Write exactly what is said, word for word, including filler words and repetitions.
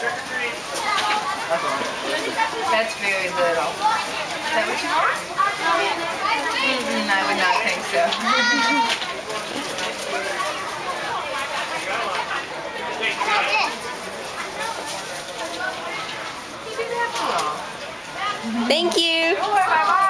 That's very little. Is that what you want? Mm-mm, I would not think so. Thank you. Bye-bye.